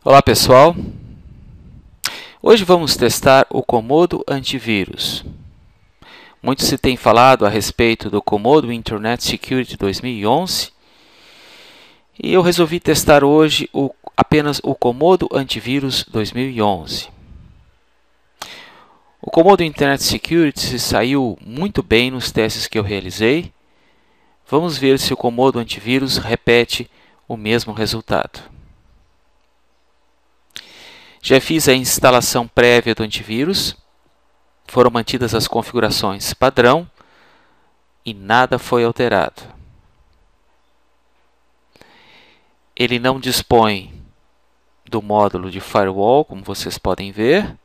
Olá pessoal, hoje vamos testar o Comodo Antivírus. Muito se tem falado a respeito do Comodo Internet Security 2011 e eu resolvi testar hoje apenas o Comodo Antivírus 2011. O Comodo Internet Security saiu muito bem nos testes que eu realizei. Vamos ver se o Comodo Antivírus repete o mesmo resultado. Já fiz a instalação prévia do antivírus, foram mantidas as configurações padrão e nada foi alterado. Ele não dispõe do módulo de firewall, como vocês podem ver.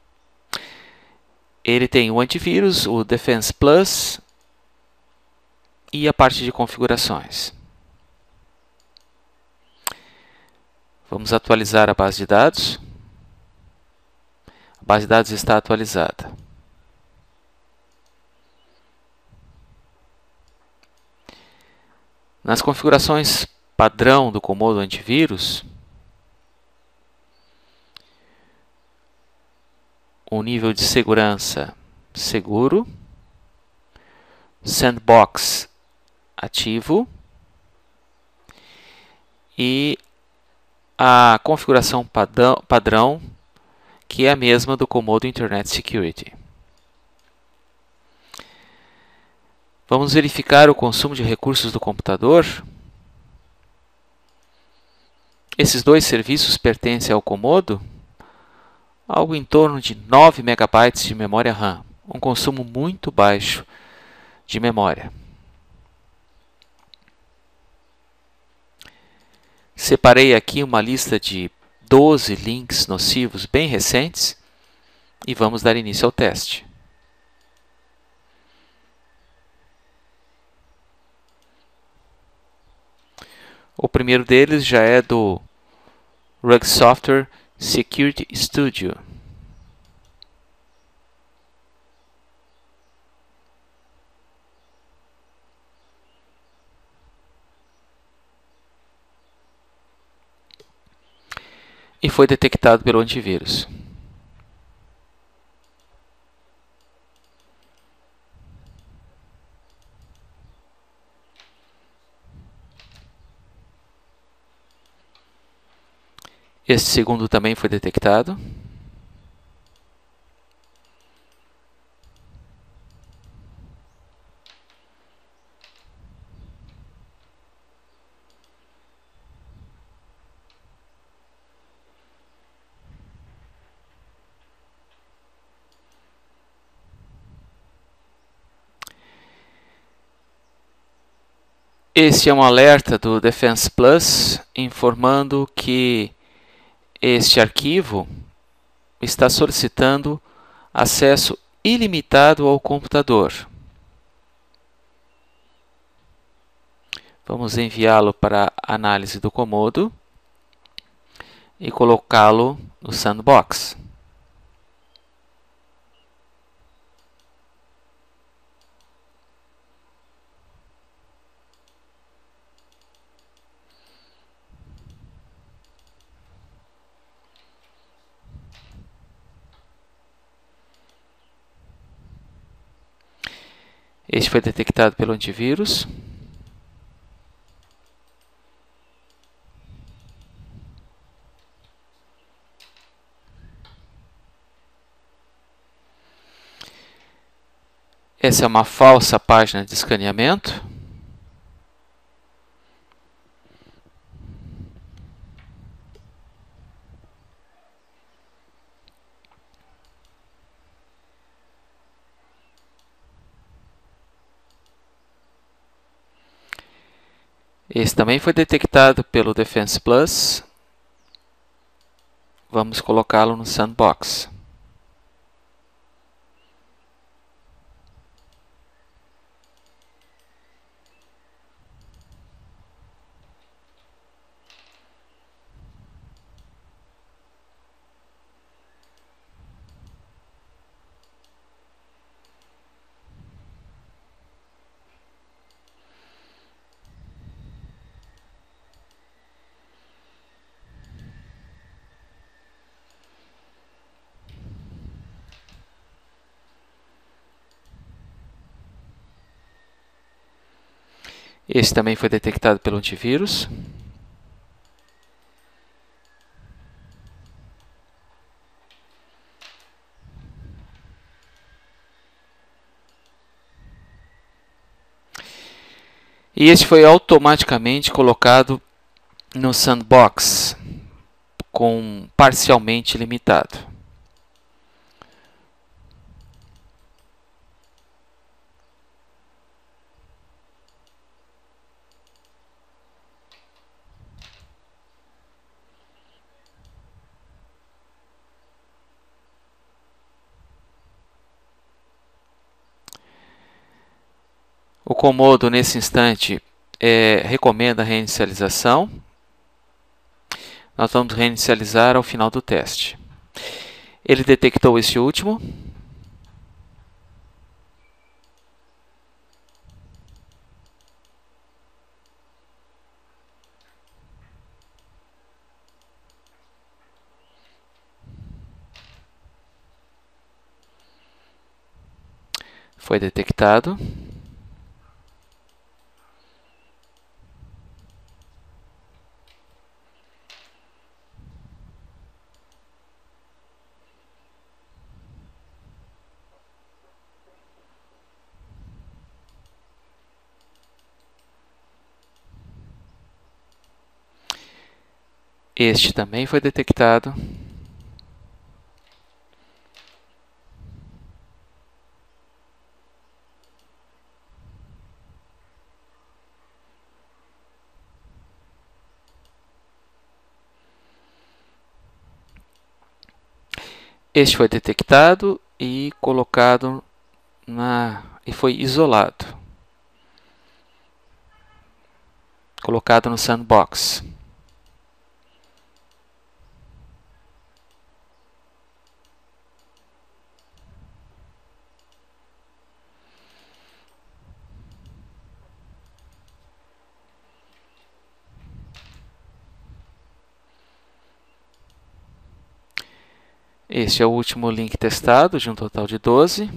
Ele tem o antivírus, o Defense Plus e a parte de configurações. Vamos atualizar a base de dados. A base de dados está atualizada. Nas configurações padrão do Comodo Antivírus, o nível de segurança seguro, sandbox ativo e a configuração padrão, que é a mesma do Comodo Internet Security. Vamos verificar o consumo de recursos do computador. Esses dois serviços pertencem ao Comodo, algo em torno de 9 MB de memória RAM, um consumo muito baixo de memória. Separei aqui uma lista de 12 links nocivos bem recentes e vamos dar início ao teste. O primeiro deles já é do RUG Software Security Studio. E foi detectado pelo antivírus. Este segundo também foi detectado. Este é um alerta do Defense Plus informando que este arquivo está solicitando acesso ilimitado ao computador. Vamos enviá-lo para a análise do Comodo e colocá-lo no sandbox. Este foi detectado pelo antivírus. Essa é uma falsa página de escaneamento. Esse também foi detectado pelo Defense Plus. Vamos colocá-lo no sandbox. Esse também foi detectado pelo antivírus. E esse foi automaticamente colocado no sandbox com parcialmente limitado. O Comodo, nesse instante, recomenda a reinicialização. Nós vamos reinicializar ao final do teste. Ele detectou esse último. Foi detectado. Este também foi detectado. Este foi detectado e colocado e foi isolado. Colocado no sandbox. Este é o último link testado, de um total de 12.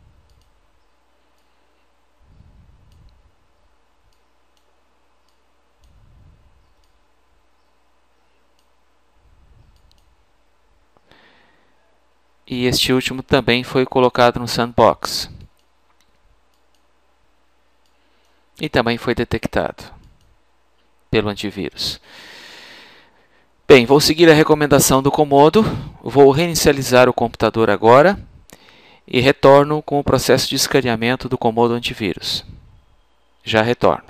E este último também foi colocado no sandbox. E também foi detectado pelo antivírus. Bem, vou seguir a recomendação do Comodo. Vou reinicializar o computador agora e retorno com o processo de escaneamento do Comodo antivírus. Já retorno.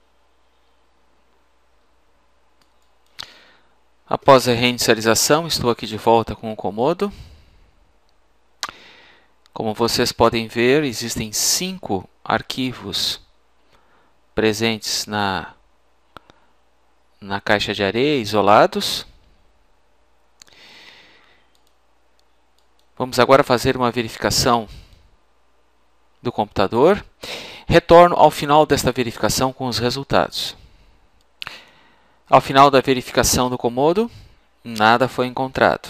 Após a reinicialização, estou aqui de volta com o Comodo. Como vocês podem ver, existem 5 arquivos presentes na caixa de areia, isolados. Vamos agora fazer uma verificação do computador. Retorno ao final desta verificação com os resultados. Ao final da verificação do Comodo, nada foi encontrado.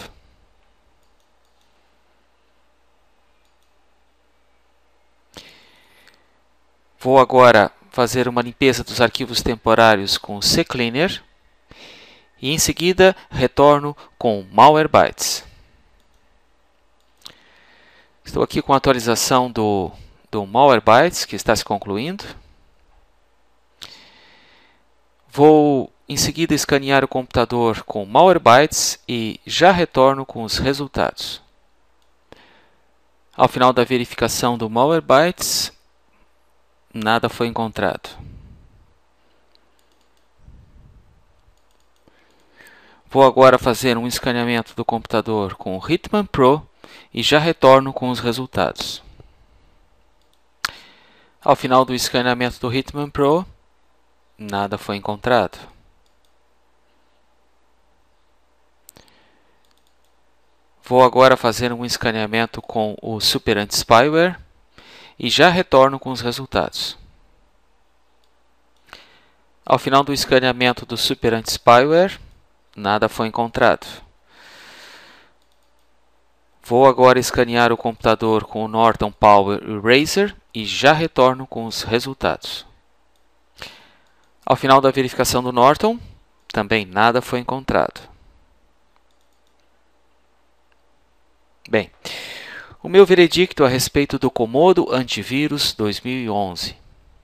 Vou agora fazer uma limpeza dos arquivos temporários com o CCleaner e em seguida retorno com Malwarebytes. Estou aqui com a atualização do Malwarebytes, que está se concluindo. Vou em seguida escanear o computador com Malwarebytes e já retorno com os resultados. Ao final da verificação do Malwarebytes, nada foi encontrado. Vou agora fazer um escaneamento do computador com o Hitman Pro e já retorno com os resultados. Ao final do escaneamento do Hitman Pro, nada foi encontrado. Vou agora fazer um escaneamento com o Super Anti-Spyware e já retorno com os resultados. Ao final do escaneamento do Super Anti-Spyware, nada foi encontrado. Vou agora escanear o computador com o Norton Power Eraser e já retorno com os resultados. Ao final da verificação do Norton, também nada foi encontrado. Bem, o meu veredicto a respeito do Comodo Antivírus 2011.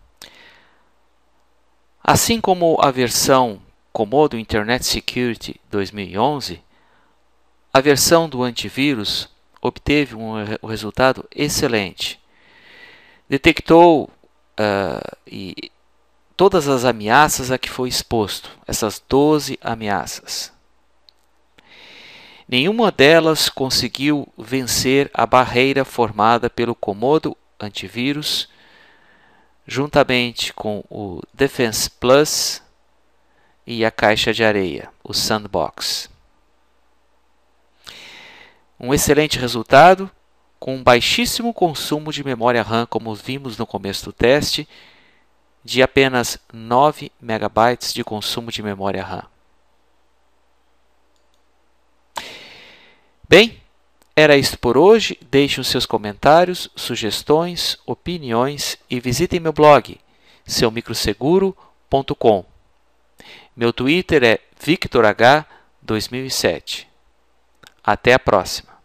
Assim como a versão Comodo Internet Security 2011, a versão do antivírus obteve um resultado excelente. Detectou todas as ameaças a que foi exposto, essas 12 ameaças. Nenhuma delas conseguiu vencer a barreira formada pelo Comodo Antivírus, juntamente com o Defense Plus e a caixa de areia, o Sandbox. Um excelente resultado, com um baixíssimo consumo de memória RAM, como vimos no começo do teste, de apenas 9 MB de consumo de memória RAM. Bem, era isso por hoje. Deixem os seus comentários, sugestões, opiniões e visitem meu blog, seumicroseguro.com. Meu Twitter é VictorH2007. Até a próxima!